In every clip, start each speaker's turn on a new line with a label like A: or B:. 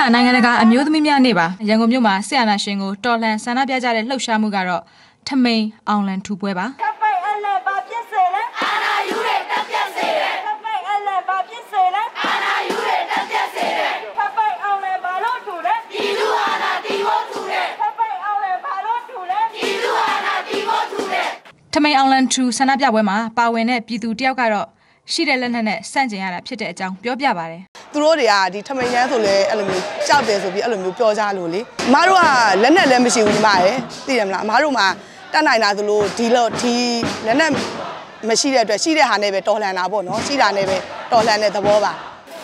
A: နိုင်ငံတကာအမျိုးသမီးများနေ့ပါရန်ကုန်မြို့မှာဆရာနာရှင်ကိုတော်လှန်ဆန္ဒပြကြတဲ့လှုပ်ရှားမှုကတော့ထမိန်အောင်လန်ထူပွဲပါ
B: ထပိတ်အလဲဘာဖြစ်စေလဲအာနာယူရဲ့တက်ပြတ်စေတယ်ထပိတ်အလဲဘာဖြစ်စေလဲအာနာယူရဲ့တက်ပြတ်စေတယ်ထပိတ်အောင်လဲဘာလို့ထူလဲပြည်သူအာနာတီဖို့ထူတယ်ထပိတ်အောင်လဲဘာလို့ထူလဲပြည်သူအာနာတီဖို့ထူတယ်
A: ထမိန်အောင်လန်ထူဆန္ဒပြပွဲမှာပါဝင်တဲ့ပြည်သူတယောက်ကတော့ရှိတဲ့လက်နက်နဲ့စန့်ကျင်ရတာဖြစ်တဲ့အကြောင်းပြောပြပါတယ်
C: သူတို့တွေကဒီထမိန်ရမ်းဆိုလဲအဲ့လိုမျိုးကြောက်တယ်ဆိုပြီးအဲ့လိုမျိုးပြောကြလို့လေအမားတို့ကလက်နက်လည်းမရှိဘူးညီမရယ်သိတယ်မလားအမားတို့မှာတတ်နိုင်တာဆိုလို့ဒီလက်နက်မရှိတဲ့အတွက်ရှိတဲ့ဟာနဲ့ပဲတော်လှန်တာပေါ့နော်ရှိတာနဲ့ပဲတော်လှန်တဲ့သဘောပါ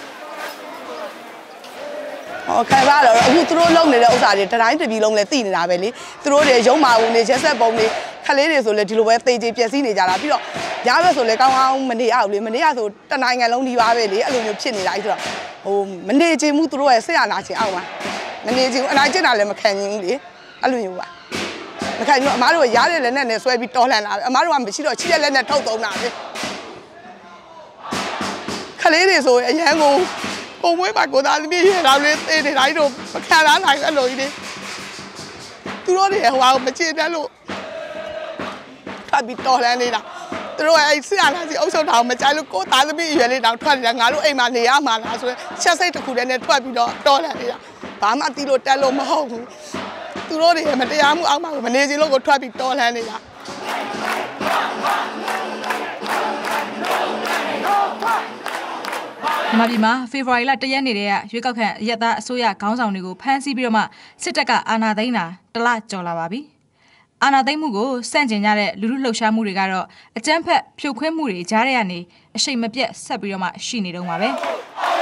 C: ခံရတော့အခုသူတို့လုံနေတဲ့ဥစ္စာတွေတတိုင်းတပြည်လုံးလည်းသိနေတာပဲလေသူတို့တွေရုံမာဝင်နေရက်ဆက်ပုံတွေခလေးတွေဆိုလည်းဒီလိုပဲသေချေပျက်စီးနေကြတာပြီးတော့ရပဲဆိုလည်းကောင်းကောင်းမနေရဘူးလေမနေရဆိုတနိုင်ငံလုံးဒီပါပဲလေအဲ့လိုမျိုးဖြစ်နေတာအဲ့ဆိုတော့ဟိုမနေချင်ဘူးသူတို့ရဲ့ဆက်ရနာချင်အောင်ပါမနေချင်ဘူးအနာကျင်တာလည်းမခံချင်ဘူးလေအဲ့လိုမျိုးပါမခံချင်ဘူးအမားတို့ရတဲ့လက်နဲ့ဆွဲပြီးတော်လှန်လာအမားတို့ကမရှိတော့ချိတဲ့လက်နဲ့ထုတ်သုံးတာပဲခလေးတွေဆိုအရန်ကိုပုံမွေးပါကိုသားသမီးရေတော်လေးသေးနေတိုင်းတော့မခံရနိုင်အဲ့လိုကြီးလေသူတို့တွေဟိုမချေတတ်လို့ထပ်ပြီးတော်လှန်နေတာသူတို့အဲ့ဆရာလာစီအုပ်ချုပ်တာမကြိုက်လို့ကိုသားသမီးရွယ်လေးတောင်ထွက်နေတာငါတို့အိမ်မှာနေရမှာလားဆိုတော့ချက်စိတ်တစ်ခုတည်းနဲ့ထွက်ပြီးတော့တော်လှန်နေတာဘာမှတီးလို့တက်လို့မဟုတ်ဘူးသူတို့တွေမတရားမှုအောက်မှာမနေချင်လို့ကိုထွက်ပြီးတော်လှန်နေတာ
A: မြန်မာပြည်မှာဖေဖော်ဝါရီလ1ရက်နေ့တည်းကရွေးကောက်ခံအရက်သားအစိုးရခေါင်းဆောင်တွေကိုဖမ်းဆီးပြီးတော့မှစစ်တပ်ကအာဏာသိမ်းတာတလကျော်လာပါပြီ။အာဏာသိမ်းမှုကိုစန့်ကျင်ကြတဲ့လူထုလှုပ်ရှားမှုတွေကတော့အကြမ်းဖက်ဖြိုခွင်းမှုတွေကြားထဲကနေအရှိန်မပြတ်ဆက်ပြီးတော့မှရှိနေတော့မှာပဲ။